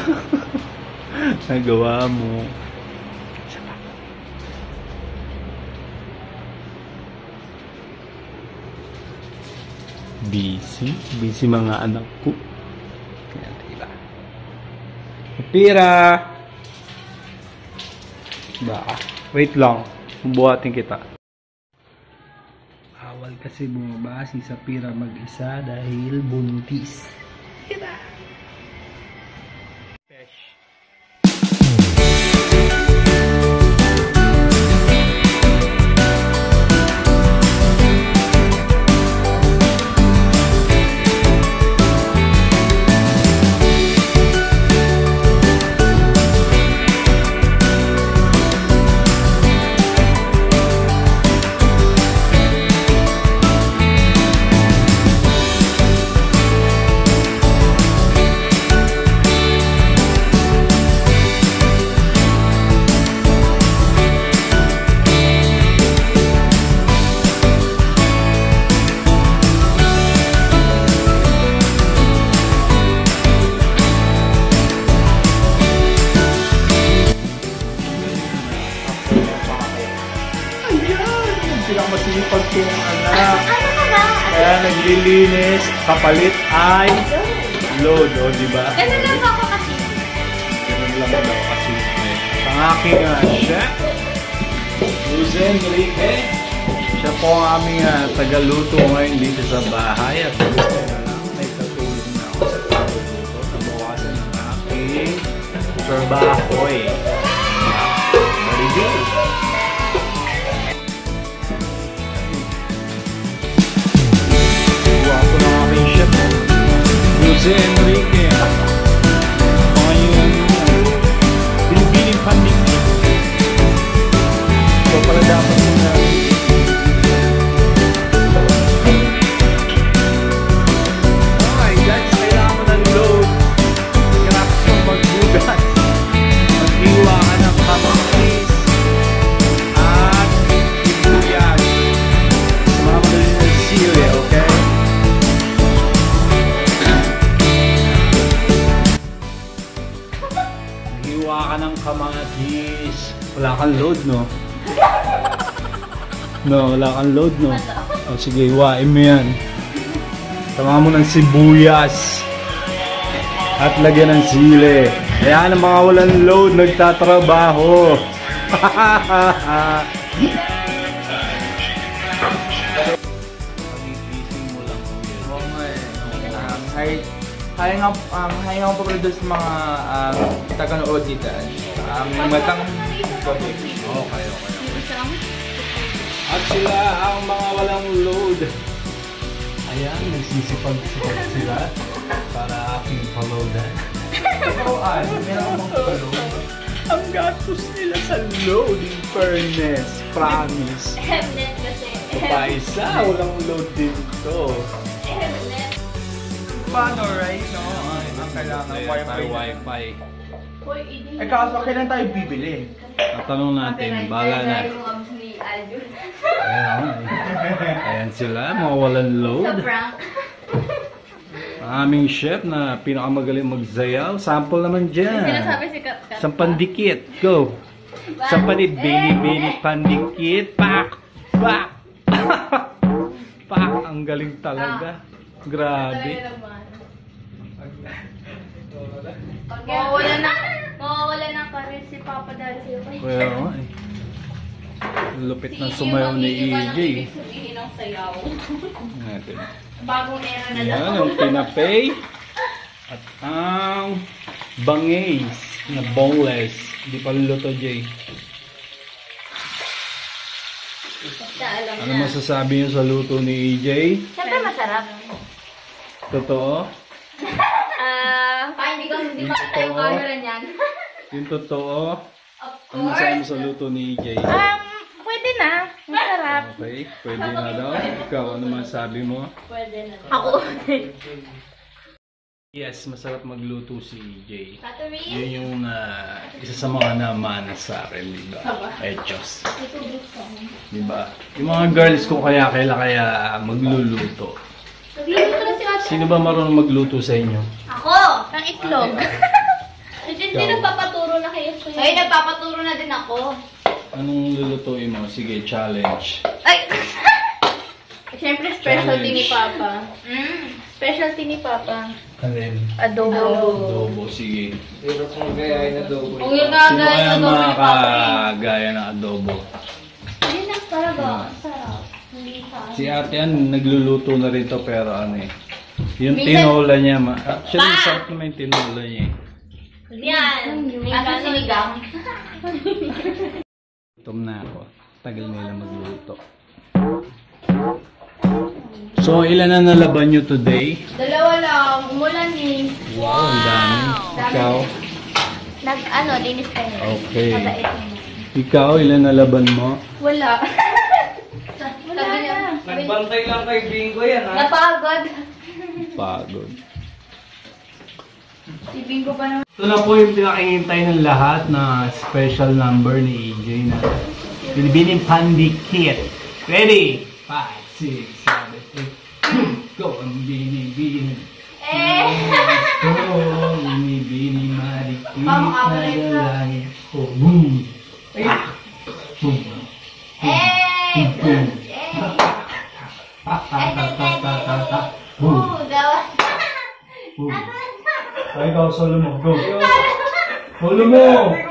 Nagawa mo. Busy. Busy mga anak ko. Ayan, diba? Pira! Baka. Wait lang. Buhatin kita. Awal kasi bumaba si Sapira mag-isa dahil buntis. Pira! Masipag kong anak. Ano ka ba? Kaya naglilinis. Kapalit ay load. O, diba? Ganun lang ako kasi. Ganun lang daw kasi. Ang aking chef, Jose Enrique. Siya po ang aming tagaluto ngayon dito sa bahay. At gusto na lang, may katulong na ako sa tagaluto. Nabawasan ang aking trabaho eh. Very good. Jose Enrique. Pangayong binibining pandikit. So pala dapat muna. Okay guys, kailangan mo ng load. Kailangan mo magbugas. Mag-iwa ka ng kamatis at sibuyas. Samahan mo na rin ng sili, okay? Hiwa ka ng kamatis. Wala kang load, no? No, wala kang load, no? O sige, hiwain mo yan. Tama mo ng sibuyas. At lagyan ng sili. Ayan ang mga walang load, nagtatrabaho. Pagigising mo lang. Oo nga eh. Kaya nga pa-produce mga taga-nood dito. Matang gabi. Okay. At sila ang mga walang load. Ayan, nagsisipag-sipag sila para aking paloadan. Meron akong pag-load. Ang gastos nila sa load, in fairness, promise. Hemnet kasi. Paisa, walang load dito. Hemnet. Paano, right? No? Ang kailangan Wi-Fi. Hoy, hindi. Eh kaso, kailan tayo bibili? Tatanong natin, bahala na. Ayan sila, mga walang Sa load. prank. Ang aming chef na pinakamagaling magsayaw. Sample naman dyan. Sinasabi si Kat. Isang pandikit. Go. Isang bini pandikit. Pak! Pak! Pak! Ang galing talaga. Grabe. Mawawala na pa rin si Papa dahil sa'yo. Kaya nga eh. Lupit ng sumayaw ni EJ. Sabihin ng sayaw. Natin. Bagong era na Yan, daw. ang tinapay. At ang bangays na boneless. Hindi pa luto, Jay. Alam Ano na. masasabi niyo sa luto ni EJ? Siyempre masarap. Totoo? Hindi pa tayo camera niyan. Yung totoo? Of Ano masasabi mo sa luto ni EJ? Pwede na. Masarap. Okay, pwede na daw. Ikaw, ano masasabi mo? Pwede na. Ako. Yes, masarap magluto si EJ. Catherine? Yun yung isa sa mga namana sa akin, di ba? Diyos. Di ba? Yung mga girls ko kaya magluluto. Nagluluto na si Ate. Sino ba marunong magluto sa inyo? Ako! Ng itlog. Hindi, nagpapaturo na kayo sa'yo. Ay, nagpapaturo na din ako. Anong lulutuin mo? Sige, challenge. Ay! Siyempre, specialty ni Papa. Specialty ni Papa. Alin? Adobo. Adobo, sige. Pero kung gayahin na dobo. Kung yung Sino nagaya kaya na doon ni Papa makakagaya ng adobo? Hindi na talaga. Sarap. Hindi ka. Si ate Ann, nagluluto na rin to pero ano eh. Yung Minsan- tinola niya, actually sarap naman yung tinola niya eh. Yan. Asa sinigang? Gutom na ako. Tagal nila magluto. So, ilan na nalaban nyo today? Dalawa lang. Umulan eh. Wow, ang dami. Ikaw? Linis kayo. Okay. Kabait mo. Ikaw, ilan nalaban mo? Wala. Wala na. Nagbantay lang kay Bingo yan, ha? Napagod. Pagod. Si Bingo pa naman. Ito na po yung pinakingintay ng lahat na special number ni EJ na Binibining Pandikit. Ready? 5, 6, 7, 8. Go! Ang binibini. Go! Binibini marikit na lalangit. Oh, boom! Ah! Boom! Boom! Boom! Boom! Ay, ikaw, solo mo. Go! Solo mo!